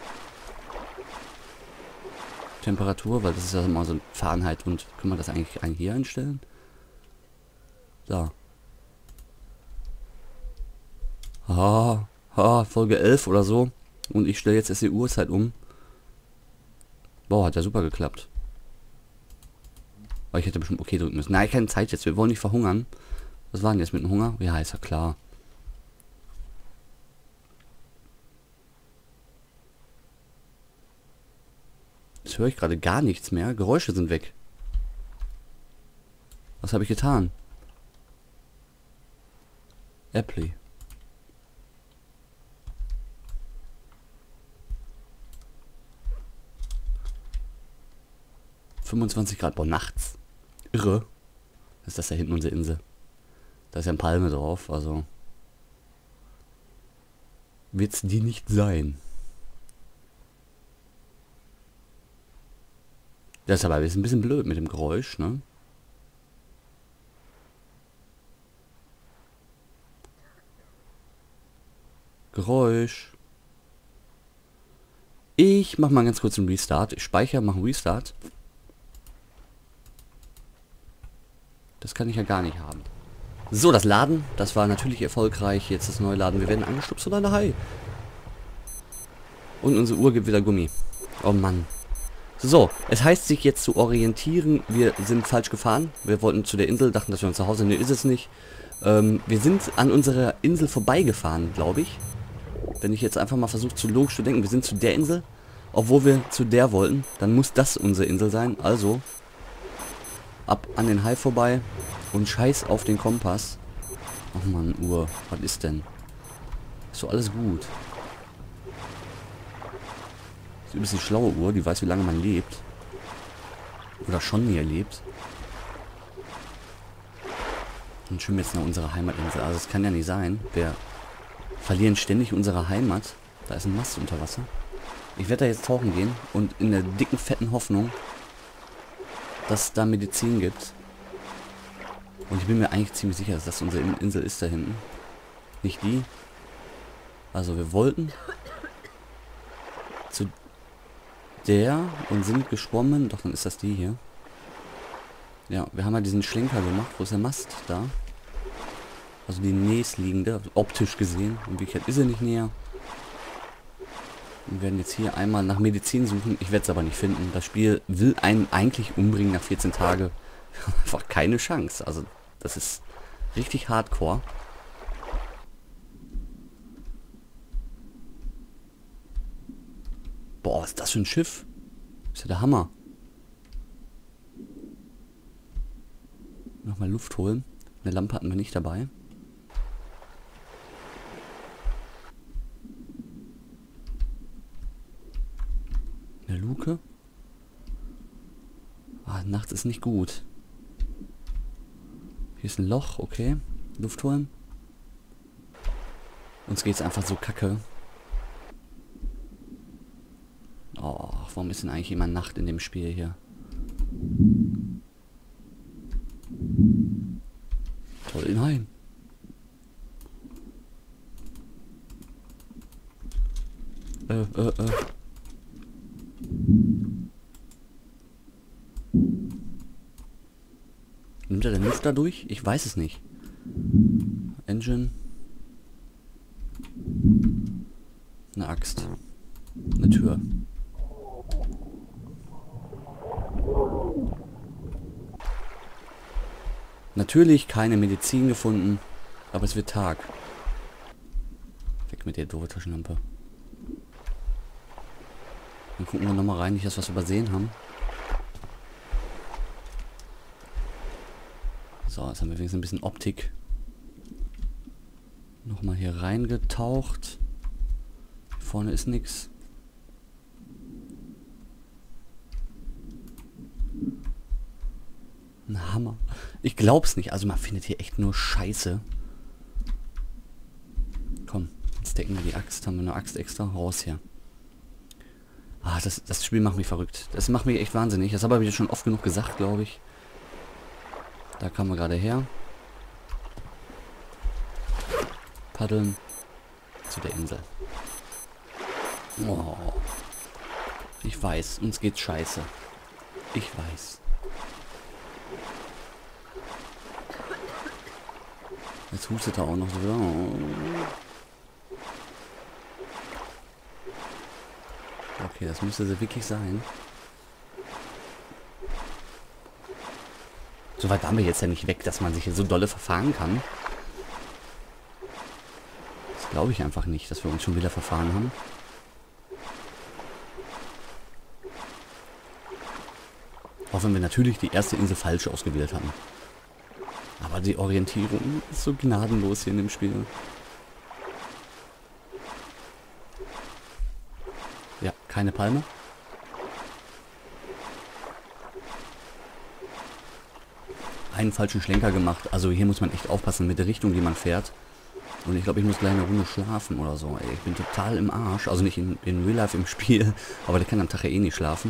Temperatur, weil das ist ja immer so Fahrenheit. Und kann man das eigentlich hier einstellen? Da. Ah, ah, Folge elf oder so. Und ich stelle jetzt erst die Uhrzeit um. Boah, hat ja super geklappt. Aber ich hätte bestimmt okay drücken müssen. Nein, keine Zeit jetzt. Wir wollen nicht verhungern. Was war denn jetzt mit dem Hunger? Ja, ist ja klar. Jetzt höre ich gerade gar nichts mehr. Geräusche sind weg. Was habe ich getan? Apply. fünfundzwanzig Grad, boah, nachts. Irre. Was ist das da hinten, unsere Insel? Da ist ja ein Palme drauf, also... Wird's die nicht sein. Das ist aber ein bisschen blöd mit dem Geräusch, ne? Geräusch. Ich mach mal ganz kurz einen Restart. Ich speichere, mache einen Restart. Das kann ich ja gar nicht haben. So, das Laden, das war natürlich erfolgreich. Jetzt das neue Laden. Wir werden angestupst von einer Hai. Und unsere Uhr gibt wieder Gummi. Oh Mann. So, es heißt sich jetzt zu orientieren. Wir sind falsch gefahren. Wir wollten zu der Insel, dachten, dass wir uns zu Hause sind. Nee, ist es nicht. Ähm, wir sind an unserer Insel vorbeigefahren, glaube ich. Wenn ich jetzt einfach mal versuche, zu logisch zu denken. Wir sind zu der Insel, obwohl wir zu der wollten. Dann muss das unsere Insel sein. Also, ab an den Hai vorbei. Und scheiß auf den Kompass. Ach man, Uhr. Was ist denn? Ist so alles gut. Ist ein bisschen schlaue Uhr, die weiß, wie lange man lebt. Oder schon nie erlebt. Und schwimmen jetzt nach unserer Heimatinsel. Also es kann ja nicht sein. Wir verlieren ständig unsere Heimat. Da ist ein Mast unter Wasser. Ich werde da jetzt tauchen gehen. Und in der dicken, fetten Hoffnung, dass es da Medizin gibt. Und ich bin mir eigentlich ziemlich sicher, dass das unsere Insel ist da hinten. Nicht die. Also wir wollten zu der und sind geschwommen. Doch, dann ist das die hier. Ja, wir haben ja diesen Schlenker gemacht. Wo ist der Mast? Da. Also die nächstliegende, optisch gesehen. In Wirklichkeit ist er nicht näher. Wir werden jetzt hier einmal nach Medizin suchen. Ich werde es aber nicht finden. Das Spiel will einen eigentlich umbringen nach vierzehn Tagen. Einfach keine Chance. Also das ist richtig hardcore. Boah, was ist das für ein Schiff? Ist ja der Hammer. Nochmal Luft holen. Eine Lampe hatten wir nicht dabei. Eine Luke. Ah, nachts ist nicht gut. Hier ist ein Loch, okay. Luft holen. Uns geht's einfach so kacke. Oh, warum ist denn eigentlich immer Nacht in dem Spiel hier? Toll, nein. Äh, äh, äh. Nimmt er den Luft dadurch? Ich weiß es nicht. Engine. Eine Axt. Eine Tür. Natürlich keine Medizin gefunden, aber es wird Tag. Weg mit der doofe Taschenlampe. Dann gucken wir nochmal rein, nicht, dass wir was übersehen haben. So, jetzt haben wir wenigstens ein bisschen Optik. Nochmal hier reingetaucht. Hier vorne ist nichts. Ein Hammer. Ich glaub's nicht. Also man findet hier echt nur Scheiße. Komm, jetzt decken wir die Axt. Haben wir eine Axt extra? Raus hier. Ah, das, das Spiel macht mich verrückt. Das macht mich echt wahnsinnig. Das habe ich schon oft genug gesagt, glaube ich. Da kamen wir gerade her. Paddeln zu der Insel. Oh. Ich weiß, uns geht's scheiße. Ich weiß. Jetzt hustet er auch noch so. Oh. Okay, das müsste sie wirklich sein. So weit waren wir jetzt ja nicht weg, dass man sich hier so dolle verfahren kann. Das glaube ich einfach nicht, dass wir uns schon wieder verfahren haben. Auch wenn wir natürlich die erste Insel falsch ausgewählt haben. Aber die Orientierung ist so gnadenlos hier in dem Spiel. Ja, keine Palme. Einen falschen Schlenker gemacht. Also hier muss man echt aufpassen mit der Richtung, die man fährt. Und ich glaube, ich muss gleich eine Runde schlafen oder so. Ey, ich bin total im Arsch. Also nicht in, in Real Life im Spiel. Aber der kann am Tag ja eh nicht schlafen.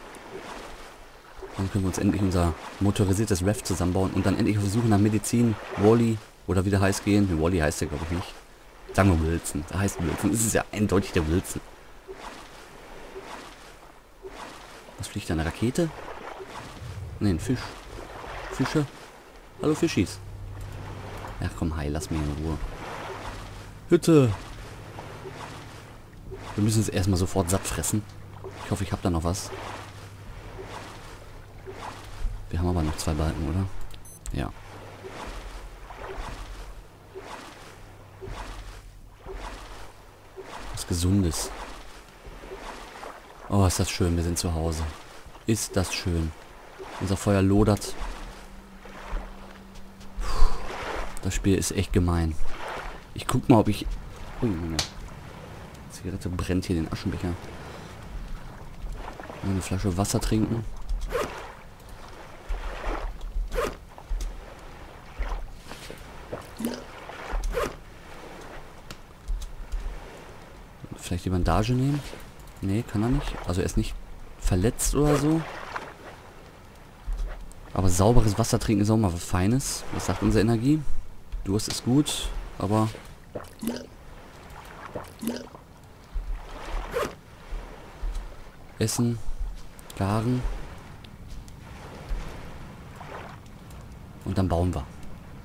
Dann können wir uns endlich unser motorisiertes Rev zusammenbauen. Und dann endlich auf Suche nach Medizin. Wally. Oder wie der heißt gehen. Nee, Wally heißt der, glaube ich, nicht. Sagen wir Wilson. Der heißt Wilson. Das ist ja eindeutig der Wilson. Was fliegt da? Eine Rakete? Ne, ein Fisch. Fische? Hallo Fischis. Ach komm, hi, lass mich in Ruhe. Hütte. Wir müssen es erstmal sofort satt fressen. Ich hoffe, ich habe da noch was. Wir haben aber noch zwei Balken, oder? Ja. Was Gesundes. Oh, ist das schön, wir sind zu Hause. Ist das schön. Unser Feuer lodert. Das Spiel ist echt gemein. Ich guck mal, ob ich... Oh, Junge. Zigarette brennt hier den Aschenbecher. Eine Flasche Wasser trinken. Vielleicht die Bandage nehmen? Nee, kann er nicht. Also er ist nicht verletzt oder so. Aber sauberes Wasser trinken ist auch mal was Feines. Was sagt unsere Energie? Durst ist gut, aber... Essen, garen. Und dann bauen wir.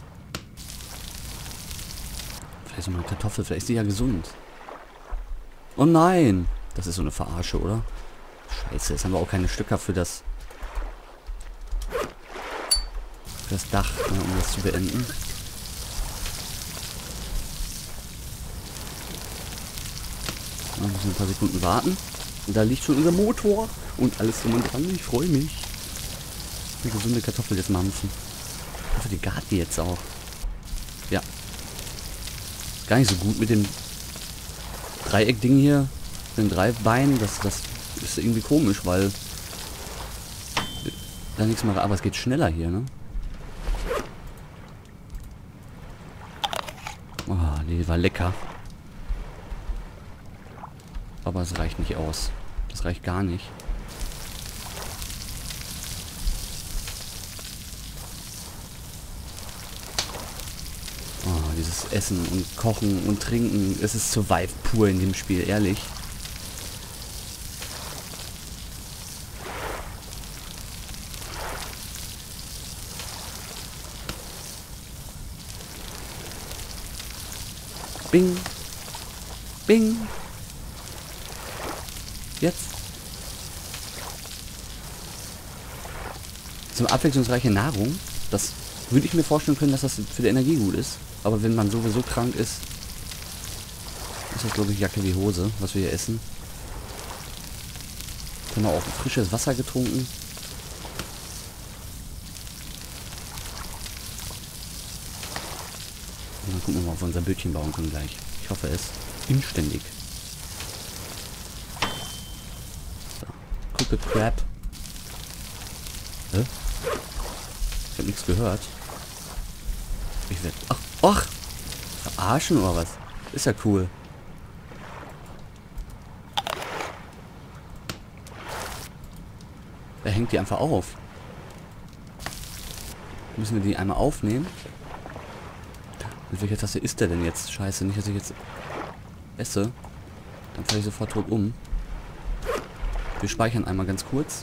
Vielleicht so mal eine Kartoffel, vielleicht ist die ja gesund. Oh nein! Das ist so eine Verarsche, oder? Scheiße, jetzt haben wir auch keine Stücker für das... Für das Dach, ne, um das zu beenden. Wir müssen ein paar Sekunden warten. Und da liegt schon unser Motor. Und alles drum und dran. Ich freue mich. Eine gesunde Kartoffel jetzt mampfen. Ich hoffe, die gart die jetzt auch. Ja. Gar nicht so gut mit dem Dreieckding hier. Mit den drei Beinen. Das, das ist irgendwie komisch, weil... Da nichts mehr... Aber es geht schneller hier, ne? Oh, die war lecker. Aber es reicht nicht aus. Das reicht gar nicht. Oh, dieses Essen und Kochen und Trinken. Es ist Survive pur in dem Spiel, ehrlich. Bing. Bing. Jetzt. Zum abwechslungsreiche Nahrung. Das würde ich mir vorstellen können, dass das für die Energie gut ist. Aber wenn man sowieso krank ist, ist das, glaube ich, Jacke wie Hose, was wir hier essen. Genau, auch frisches Wasser getrunken. Und dann gucken wir mal, ob wir unser Bötchen bauen können gleich. Ich hoffe es. Inständig. So. Crooked Crab. Hä? Ich hab nichts gehört. Ich werde... Ach, ach! Verarschen oder was? Ist ja cool. Er hängt die einfach auf. Müssen wir die einmal aufnehmen? Mit welcher Taste ist der denn jetzt? Scheiße, nicht, dass ich jetzt esse. Dann falle ich sofort tot um. Wir speichern einmal ganz kurz.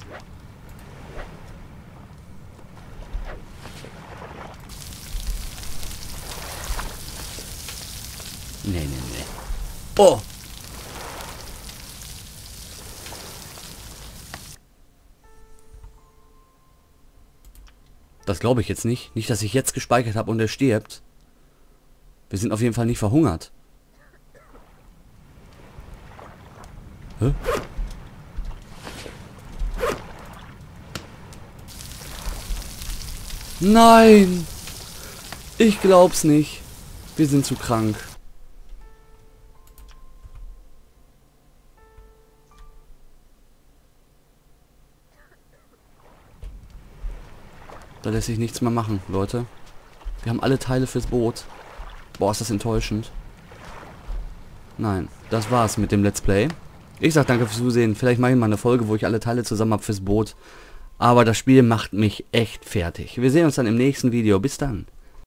Nee, nee, nee. Oh! Das glaube ich jetzt nicht. Nicht, dass ich jetzt gespeichert habe und er stirbt. Wir sind auf jeden Fall nicht verhungert. Hä? Nein! Ich glaub's nicht. Wir sind zu krank. Da lässt sich nichts mehr machen, Leute. Wir haben alle Teile fürs Boot. Boah, ist das enttäuschend. Nein, das war's mit dem Let's Play. Ich sag danke fürs Zusehen. Vielleicht mache ich mal eine Folge, wo ich alle Teile zusammen habe fürs Boot. Aber das Spiel macht mich echt fertig. Wir sehen uns dann im nächsten Video. Bis dann.